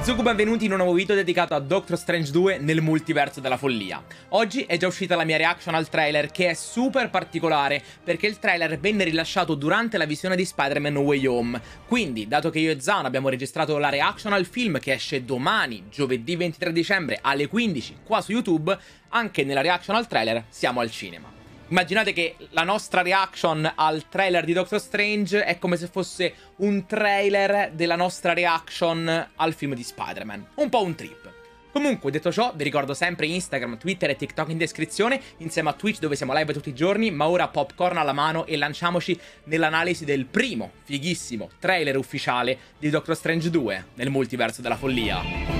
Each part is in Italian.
Zuku, benvenuti in un nuovo video dedicato a Doctor Strange 2 nel multiverso della follia. Oggi è già uscita la mia reaction al trailer, che è super particolare perché il trailer venne rilasciato durante la visione di Spider-Man No Way Home. Quindi, dato che io e Zan abbiamo registrato la reaction al film che esce domani, giovedì 23 dicembre alle 15 qua su YouTube, anche nella reaction al trailer siamo al cinema. Immaginate che la nostra reaction al trailer di Doctor Strange è come se fosse un trailer della nostra reaction al film di Spider-Man. Un po' un trip. Comunque, detto ciò, vi ricordo sempre Instagram, Twitter e TikTok in descrizione, insieme a Twitch dove siamo live tutti i giorni, ma ora popcorn alla mano e lanciamoci nell'analisi del primo, fighissimo, trailer ufficiale di Doctor Strange 2 nel multiverso della follia.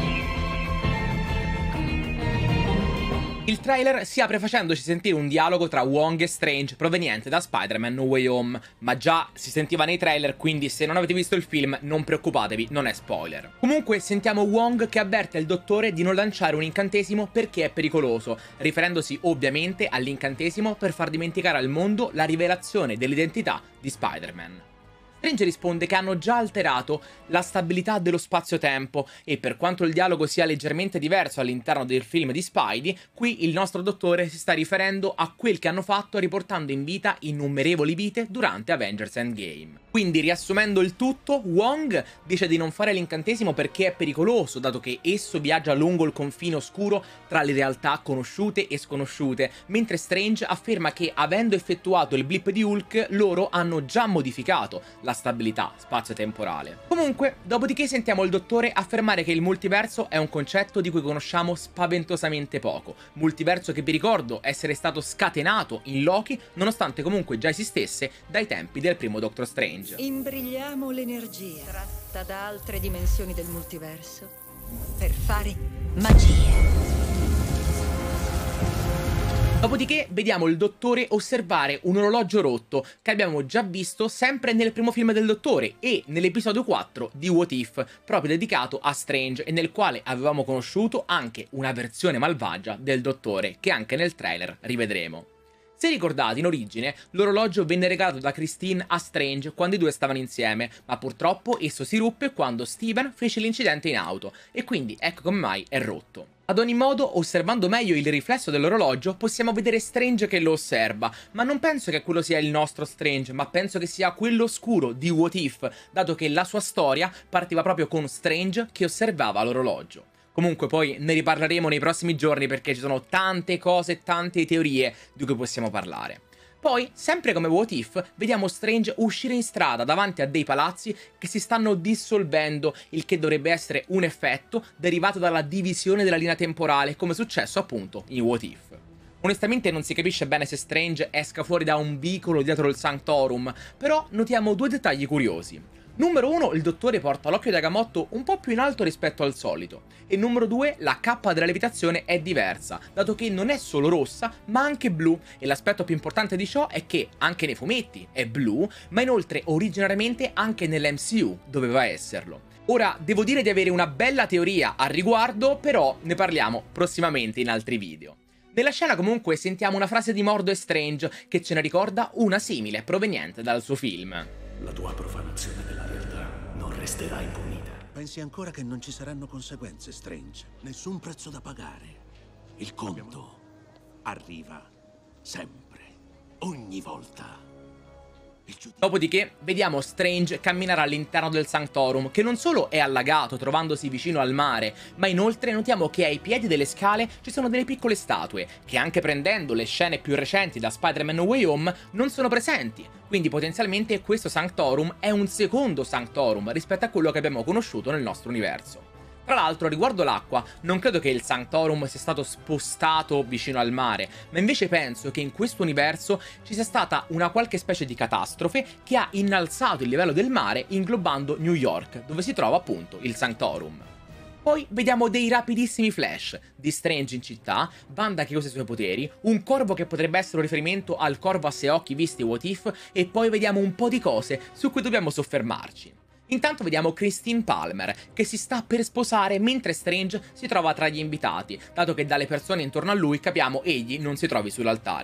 Il trailer si apre facendoci sentire un dialogo tra Wong e Strange proveniente da Spider-Man No Way Home, ma già si sentiva nei trailer, quindi se non avete visto il film non preoccupatevi, non è spoiler. Comunque sentiamo Wong che avverte il dottore di non lanciare un incantesimo perché è pericoloso, riferendosi ovviamente all'incantesimo per far dimenticare al mondo la rivelazione dell'identità di Spider-Man. Strange risponde che hanno già alterato la stabilità dello spazio-tempo e per quanto il dialogo sia leggermente diverso all'interno del film di Spidey, qui il nostro dottore si sta riferendo a quel che hanno fatto riportando in vita innumerevoli vite durante Avengers Endgame. Quindi, riassumendo il tutto, Wong dice di non fare l'incantesimo perché è pericoloso, dato che esso viaggia lungo il confine oscuro tra le realtà conosciute e sconosciute, mentre Strange afferma che, avendo effettuato il blip di Hulk, loro hanno già modificato la stabilità spazio-temporale. Comunque, dopodiché sentiamo il dottore affermare che il multiverso è un concetto di cui conosciamo spaventosamente poco, multiverso che vi ricordo essere stato scatenato in Loki, nonostante comunque già esistesse dai tempi del primo Doctor Strange. Imbrigliamo l'energia tratta da altre dimensioni del multiverso per fare magie. Dopodiché vediamo il dottore osservare un orologio rotto che abbiamo già visto sempre nel primo film del dottore e nell'episodio 4 di What If, proprio dedicato a Strange, e nel quale avevamo conosciuto anche una versione malvagia del dottore che anche nel trailer rivedremo. Se ricordate, in origine, l'orologio venne regalato da Christine a Strange quando i due stavano insieme, ma purtroppo esso si ruppe quando Steven fece l'incidente in auto, e quindi ecco come mai è rotto. Ad ogni modo, osservando meglio il riflesso dell'orologio, possiamo vedere Strange che lo osserva, ma non penso che quello sia il nostro Strange, ma penso che sia quello oscuro di What If, dato che la sua storia partiva proprio con Strange che osservava l'orologio. Comunque poi ne riparleremo nei prossimi giorni perché ci sono tante cose, tante teorie di cui possiamo parlare. Poi, sempre come What If, vediamo Strange uscire in strada davanti a dei palazzi che si stanno dissolvendo, il che dovrebbe essere un effetto derivato dalla divisione della linea temporale, come è successo appunto in What If. Onestamente non si capisce bene se Strange esca fuori da un vicolo dietro il Sanctorum, però notiamo due dettagli curiosi. Numero 1, il dottore porta l'occhio di Agamotto un po' più in alto rispetto al solito. E numero 2, la cappa della levitazione è diversa, dato che non è solo rossa, ma anche blu. E l'aspetto più importante di ciò è che, anche nei fumetti, è blu, ma inoltre originariamente anche nell'MCU doveva esserlo. Ora, devo dire di avere una bella teoria al riguardo, però ne parliamo prossimamente in altri video. Nella scena comunque sentiamo una frase di Mordo e Strange che ce ne ricorda una simile proveniente dal suo film. La tua profanazione della realtà non resterà impunita. Pensi ancora che non ci saranno conseguenze, Strange? Nessun prezzo da pagare. Il conto arriva sempre, ogni volta. Dopodiché vediamo Strange camminare all'interno del Sanctorum, che non solo è allagato trovandosi vicino al mare, ma inoltre notiamo che ai piedi delle scale ci sono delle piccole statue, che anche prendendo le scene più recenti da Spider-Man No Way Home non sono presenti, quindi potenzialmente questo Sanctorum è un secondo Sanctorum rispetto a quello che abbiamo conosciuto nel nostro universo. Tra l'altro, riguardo l'acqua, non credo che il Sanctorum sia stato spostato vicino al mare, ma invece penso che in questo universo ci sia stata una qualche specie di catastrofe che ha innalzato il livello del mare inglobando New York, dove si trova appunto il Sanctorum. Poi vediamo dei rapidissimi flash di Strange in città, Wanda che usa i suoi poteri, un corvo che potrebbe essere un riferimento al corvo a sei occhi visti What If, e poi vediamo un po' di cose su cui dobbiamo soffermarci. Intanto vediamo Christine Palmer, che si sta per sposare mentre Strange si trova tra gli invitati, dato che dalle persone intorno a lui capiamo egli non si trovi sull'altare.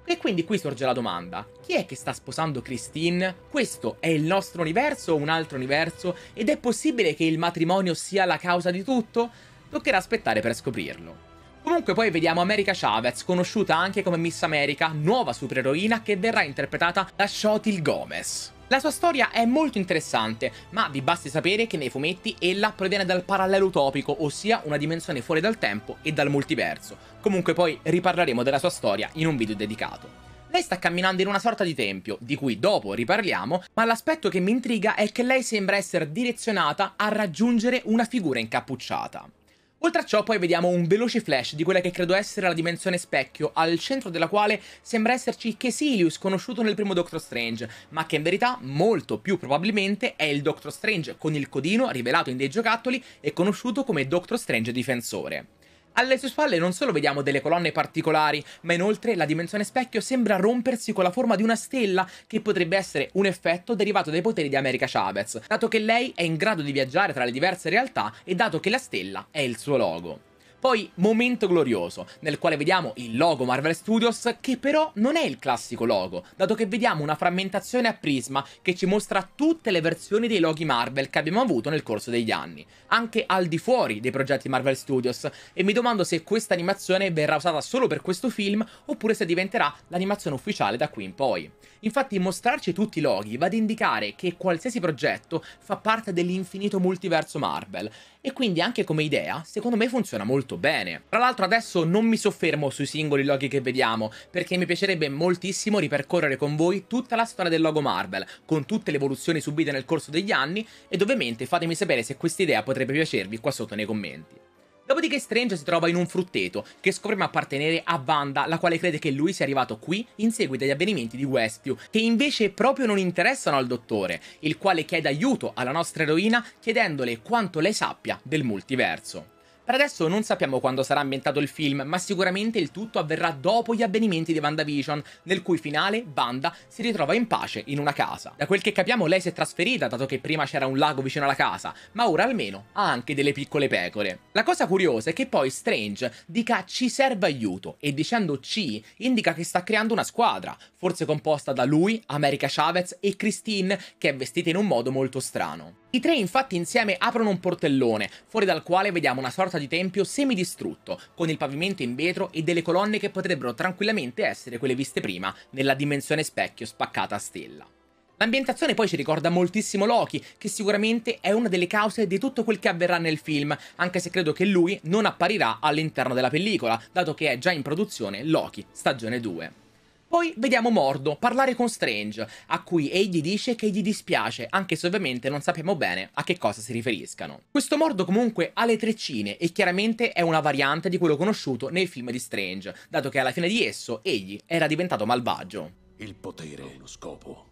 E quindi qui sorge la domanda: chi è che sta sposando Christine? Questo è il nostro universo o un altro universo? Ed è possibile che il matrimonio sia la causa di tutto? Toccherà aspettare per scoprirlo. Comunque poi vediamo America Chavez, conosciuta anche come Miss America, nuova supereroina che verrà interpretata da Xochitl Gomez. La sua storia è molto interessante, ma vi basti sapere che nei fumetti ella proviene dal parallelo utopico, ossia una dimensione fuori dal tempo e dal multiverso. Comunque poi riparleremo della sua storia in un video dedicato. Lei sta camminando in una sorta di tempio, di cui dopo riparliamo, ma l'aspetto che mi intriga è che lei sembra essere direzionata a raggiungere una figura incappucciata. Oltre a ciò poi vediamo un veloce flash di quella che credo essere la dimensione specchio, al centro della quale sembra esserci Kesilius, conosciuto nel primo Doctor Strange, ma che in verità molto più probabilmente è il Doctor Strange con il codino rivelato in dei giocattoli e conosciuto come Doctor Strange Difensore. Alle sue spalle non solo vediamo delle colonne particolari, ma inoltre la dimensione specchio sembra rompersi con la forma di una stella, che potrebbe essere un effetto derivato dai poteri di America Chavez, dato che lei è in grado di viaggiare tra le diverse realtà e dato che la stella è il suo logo. Poi, momento glorioso, nel quale vediamo il logo Marvel Studios, che però non è il classico logo, dato che vediamo una frammentazione a prisma che ci mostra tutte le versioni dei loghi Marvel che abbiamo avuto nel corso degli anni, anche al di fuori dei progetti Marvel Studios, e mi domando se questa animazione verrà usata solo per questo film, oppure se diventerà l'animazione ufficiale da qui in poi. Infatti mostrarci tutti i loghi va ad indicare che qualsiasi progetto fa parte dell'infinito multiverso Marvel, e quindi anche come idea, secondo me funziona molto bene. Tra l'altro adesso non mi soffermo sui singoli loghi che vediamo, perché mi piacerebbe moltissimo ripercorrere con voi tutta la storia del logo Marvel, con tutte le evoluzioni subite nel corso degli anni, ed ovviamente fatemi sapere se questa idea potrebbe piacervi qua sotto nei commenti. Dopodiché Strange si trova in un frutteto, che scopriamo appartenere a Wanda, la quale crede che lui sia arrivato qui in seguito agli avvenimenti di Westview, che invece proprio non interessano al dottore, il quale chiede aiuto alla nostra eroina chiedendole quanto lei sappia del multiverso. Per adesso non sappiamo quando sarà ambientato il film, ma sicuramente il tutto avverrà dopo gli avvenimenti di WandaVision, nel cui finale Wanda si ritrova in pace in una casa. Da quel che capiamo lei si è trasferita, dato che prima c'era un lago vicino alla casa, ma ora almeno ha anche delle piccole pecore. La cosa curiosa è che poi Strange dica ci serve aiuto, e dicendo ci indica che sta creando una squadra, forse composta da lui, America Chavez e Christine, che è vestita in un modo molto strano. I tre infatti insieme aprono un portellone, fuori dal quale vediamo una sorta di tempio semidistrutto, con il pavimento in vetro e delle colonne che potrebbero tranquillamente essere quelle viste prima, nella dimensione specchio spaccata a stella. L'ambientazione poi ci ricorda moltissimo Loki, che sicuramente è una delle cause di tutto quel che avverrà nel film, anche se credo che lui non apparirà all'interno della pellicola, dato che è già in produzione Loki, stagione 2. Poi vediamo Mordo parlare con Strange, a cui egli dice che gli dispiace, anche se ovviamente non sappiamo bene a che cosa si riferiscano. Questo Mordo comunque ha le treccine e chiaramente è una variante di quello conosciuto nei film di Strange, dato che alla fine di esso egli era diventato malvagio. Il potere ha uno scopo.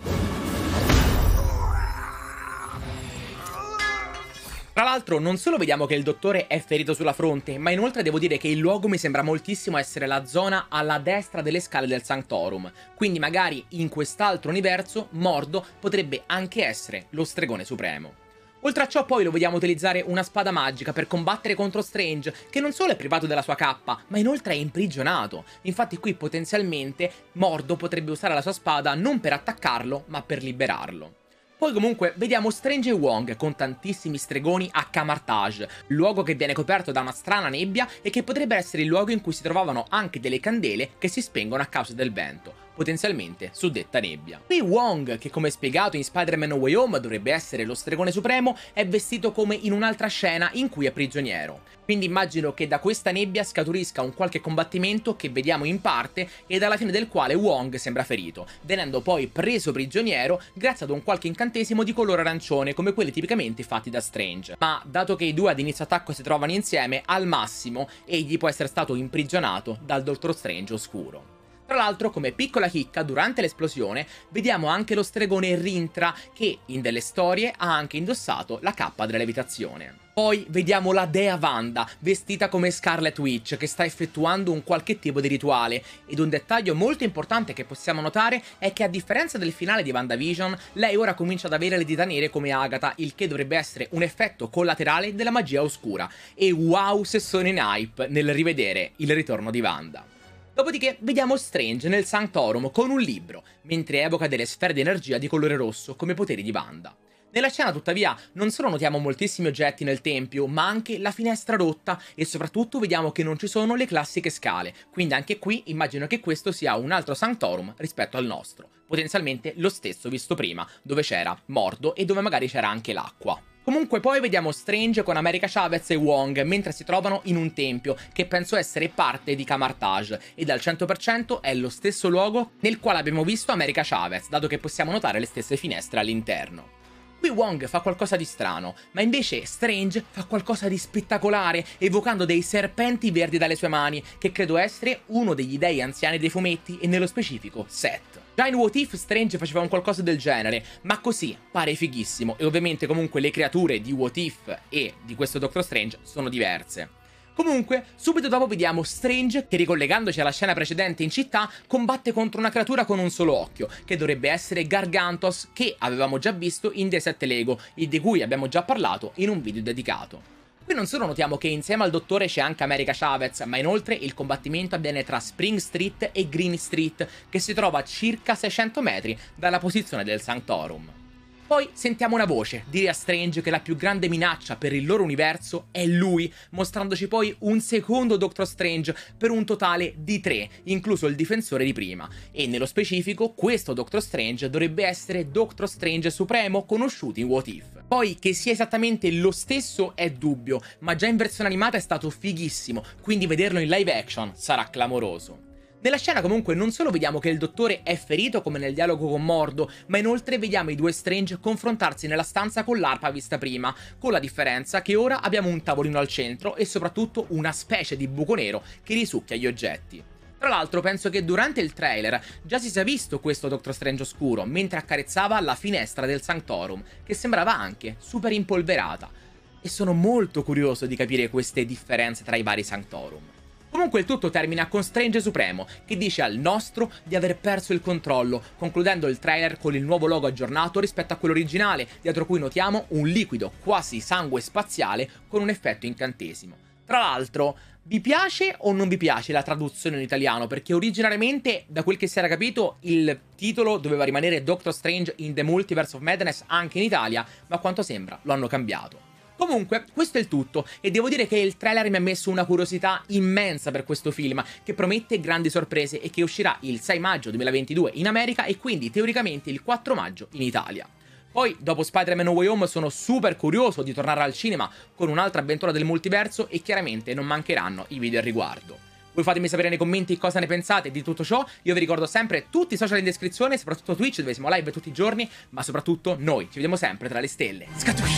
Tra l'altro non solo vediamo che il dottore è ferito sulla fronte, ma inoltre devo dire che il luogo mi sembra moltissimo essere la zona alla destra delle scale del Sanctorum, quindi magari in quest'altro universo Mordo potrebbe anche essere lo stregone supremo. Oltre a ciò poi lo vediamo utilizzare una spada magica per combattere contro Strange, che non solo è privato della sua cappa, ma inoltre è imprigionato. Infatti qui potenzialmente Mordo potrebbe usare la sua spada non per attaccarlo, ma per liberarlo. Poi comunque vediamo Strange e Wong con tantissimi stregoni a Camartage, luogo che viene coperto da una strana nebbia e che potrebbe essere il luogo in cui si trovavano anche delle candele che si spengono a causa del vento, potenzialmente su detta nebbia. Qui Wong, che come spiegato in Spider-Man No Way Home dovrebbe essere lo stregone supremo, è vestito come in un'altra scena in cui è prigioniero. Quindi immagino che da questa nebbia scaturisca un qualche combattimento che vediamo in parte ed alla fine del quale Wong sembra ferito, venendo poi preso prigioniero grazie ad un qualche incantesimo di colore arancione come quelli tipicamente fatti da Strange. Ma dato che i due ad inizio attacco si trovano insieme, al massimo egli può essere stato imprigionato dal Dottor Strange oscuro. Tra l'altro, come piccola chicca, durante l'esplosione vediamo anche lo stregone Rintra che, in delle storie, ha anche indossato la cappa della levitazione. Poi vediamo la dea Wanda, vestita come Scarlet Witch, che sta effettuando un qualche tipo di rituale, ed un dettaglio molto importante che possiamo notare è che a differenza del finale di WandaVision, lei ora comincia ad avere le dita nere come Agatha, il che dovrebbe essere un effetto collaterale della magia oscura, e wow se sono in hype nel rivedere il ritorno di Wanda. Dopodiché vediamo Strange nel Sanctorum con un libro, mentre evoca delle sfere di energia di colore rosso come poteri di Wanda. Nella scena, tuttavia, non solo notiamo moltissimi oggetti nel tempio, ma anche la finestra rotta e soprattutto vediamo che non ci sono le classiche scale, quindi anche qui immagino che questo sia un altro Sanctorum rispetto al nostro, potenzialmente lo stesso visto prima, dove c'era Mordo e dove magari c'era anche l'acqua. Comunque poi vediamo Strange con America Chavez e Wong mentre si trovano in un tempio che penso essere parte di Kamar-Taj ed al 100% è lo stesso luogo nel quale abbiamo visto America Chavez, dato che possiamo notare le stesse finestre all'interno. Qui Wong fa qualcosa di strano, ma invece Strange fa qualcosa di spettacolare, evocando dei serpenti verdi dalle sue mani, che credo essere uno degli dei anziani dei fumetti e nello specifico Set. Già in What If Strange faceva un qualcosa del genere, ma così pare fighissimo, e ovviamente comunque le creature di What If e di questo Doctor Strange sono diverse. Comunque, subito dopo vediamo Strange che, ricollegandoci alla scena precedente in città, combatte contro una creatura con un solo occhio, che dovrebbe essere Gargantos, che avevamo già visto in The 7 Lego e di cui abbiamo già parlato in un video dedicato. Qui non solo notiamo che insieme al dottore c'è anche America Chavez, ma inoltre il combattimento avviene tra Spring Street e Green Street, che si trova a circa 600 metri dalla posizione del Sanctorum. Poi sentiamo una voce dire a Strange che la più grande minaccia per il loro universo è lui, mostrandoci poi un secondo Doctor Strange per un totale di 3, incluso il difensore di prima. E nello specifico questo Doctor Strange dovrebbe essere Doctor Strange Supremo conosciuto in What If. Poi che sia esattamente lo stesso è dubbio, ma già in versione animata è stato fighissimo, quindi vederlo in live action sarà clamoroso. Nella scena comunque non solo vediamo che il dottore è ferito come nel dialogo con Mordo, ma inoltre vediamo i due Strange confrontarsi nella stanza con l'arpa vista prima, con la differenza che ora abbiamo un tavolino al centro e soprattutto una specie di buco nero che risucchia gli oggetti. Tra l'altro penso che durante il trailer già si sia visto questo Doctor Strange oscuro mentre accarezzava la finestra del Sanctorum, che sembrava anche super impolverata, e sono molto curioso di capire queste differenze tra i vari Sanctorum. Comunque il tutto termina con Strange Supremo, che dice al nostro di aver perso il controllo, concludendo il trailer con il nuovo logo aggiornato rispetto a quello originale, dietro cui notiamo un liquido quasi sangue spaziale con un effetto incantesimo. Tra l'altro, vi piace o non vi piace la traduzione in italiano? Perché originariamente, da quel che si era capito, il titolo doveva rimanere Doctor Strange in the Multiverse of Madness anche in Italia, ma a quanto sembra lo hanno cambiato. Comunque, questo è il tutto, e devo dire che il trailer mi ha messo una curiosità immensa per questo film, che promette grandi sorprese e che uscirà il 6 maggio 2022 in America e quindi teoricamente il 4 maggio in Italia. Poi, dopo Spider-Man No Way Home, sono super curioso di tornare al cinema con un'altra avventura del multiverso e chiaramente non mancheranno i video al riguardo. Voi fatemi sapere nei commenti cosa ne pensate di tutto ciò. Io vi ricordo sempre tutti i social in descrizione, soprattutto Twitch dove siamo live tutti i giorni, ma soprattutto noi ci vediamo sempre tra le stelle. Scatush!